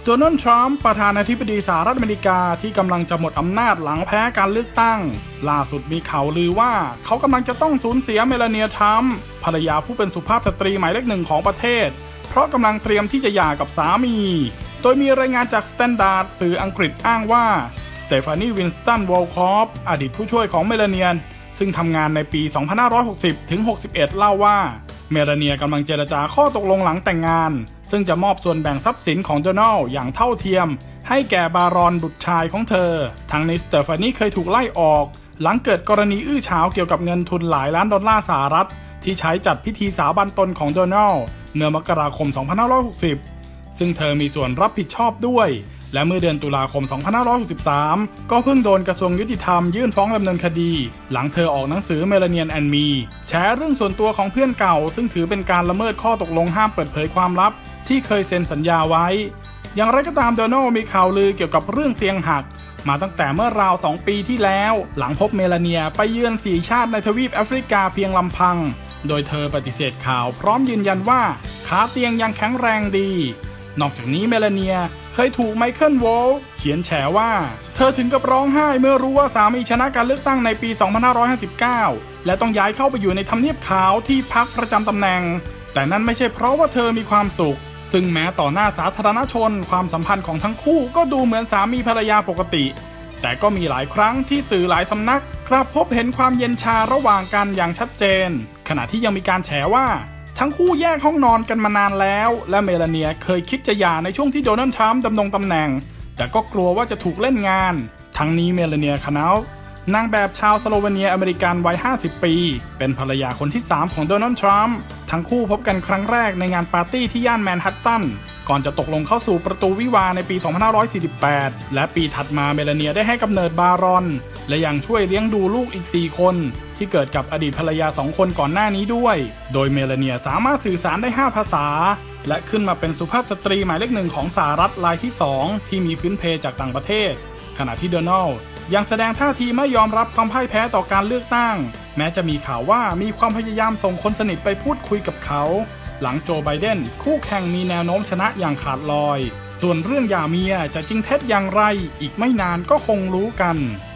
โดนัลด์ทรัมป์ประธานาธิบดีสหรัฐอเมริกาที่กำลังจะหมดอำนาจหลังแพ้การเลือกตั้งล่าสุดมีข่าวลือว่าเขากำลังจะต้องสูญเสียเมลานีทรัมป์ภรรยาผู้เป็นสุภาพสตรีหมายเลขหนึ่งของประเทศเพราะกำลังเตรียมที่จะหย่ากับสามีโดยมีรายงานจากสแตนดาร์ดสื่ออังกฤษอ้างว่าสเตฟานีวินสตันวอลคอฟอดีตผู้ช่วยของเมลานีซึ่งทำงานในปี 2560 ถึง 61 เล่าว่าเมลานีกำลังเจรจาข้อตกลงหลังแต่งงานซึ่งจะมอบส่วนแบ่งทรัพย์สินของโดนัลด์อย่างเท่าเทียมให้แก่บารอนบุตรชายของเธอทั้งนี้สเตฟานีเคยถูกไล่ออกหลังเกิดกรณีอื้อฉาวเกี่ยวกับเงินทุนหลายล้านดอลลาร์สหรัฐที่ใช้จัดพิธีสาบานตนของโดนัลด์เมื่อมกราคม 2560 ซึ่งเธอมีส่วนรับผิดชอบด้วยและเมื่อเดือนตุลาคม 2563 ก็เพิ่งโดนกระทรวงยุติธรรมยื่นฟ้องดำเนินคดีหลังเธอออกหนังสือ Melanian and Me แฉเรื่องส่วนตัวของเพื่อนเก่าซึ่งถือเป็นการละเมิดข้อตกลงห้ามเปิดเผยความลับที่เคยเซ็นสัญญาไว้อย่างไรก็ตามโดนัลด์มีข่าวลือเกี่ยวกับเรื่องเตียงหักมาตั้งแต่เมื่อราว 2 ปีที่แล้วหลังพบเมลานีไปเยือน4 ชาติในทวีปแอฟริกาเพียงลำพังโดยเธอปฏิเสธข่าวพร้อมยืนยันว่าขาเตียงยังแข็งแรงดีนอกจากนี้เมลานีเคยถูกไมเคิลโวลฟ์เขียนแฉว่าเธอถึงกับร้องไห้เมื่อรู้ว่าสามีชนะการเลือกตั้งในปี 2559 และต้องย้ายเข้าไปอยู่ในทำเนียบขาวที่พักประจำตำแหน่งแต่นั่นไม่ใช่เพราะว่าเธอมีความสุขซึ่งแม้ต่อหน้าสาธารณชนความสัมพันธ์ของทั้งคู่ก็ดูเหมือนสามีภรรยาปกติแต่ก็มีหลายครั้งที่สื่อหลายสำนักกลับพบเห็นความเย็นชาระหว่างกันอย่างชัดเจนขณะที่ยังมีการแฉว่าทั้งคู่แยกห้องนอนกันมานานแล้วและเมลานีเคยคิดจะหย่าในช่วงที่โดนัลด์ทรัมป์ดำรงตำแหน่งแต่ก็กลัวว่าจะถูกเล่นงานทั้งนี้เมลานีคานาลนางแบบชาวสโลเวเนียอเมริกันวัย 50 ปีเป็นภรรยาคนที่ 3 ของโดนัลด์ทรัมป์ทั้งคู่พบกันครั้งแรกในงานปาร์ตี้ที่ย่านแมนฮัตตันก่อนจะตกลงเข้าสู่ประตูวิวาห์ในปี 2548 และปีถัดมาเมลานีได้ให้กำเนิดบารอนและยังช่วยเลี้ยงดูลูกอีก 4 คนที่เกิดกับอดีตภรรยา 2 คนก่อนหน้านี้ด้วยโดยเมลานีสามารถสื่อสารได้ 5 ภาษาและขึ้นมาเป็นสุภาพสตรีหมายเลขหนึ่งของสหรัฐรายที่ 2 ที่มีพื้นเพจากต่างประเทศขณะที่โดนัลด์ยังแสดงท่าทีไม่ยอมรับความพ่ายแพ้ต่อการเลือกตั้งแม้จะมีข่าวว่ามีความพยายามส่งคนสนิทไปพูดคุยกับเขาหลังโจไบเดนคู่แข่งมีแนวโน้มชนะอย่างขาดลอยส่วนเรื่องหย่าเมียจะจริงเท็จอย่างไรอีกไม่นานก็คงรู้กัน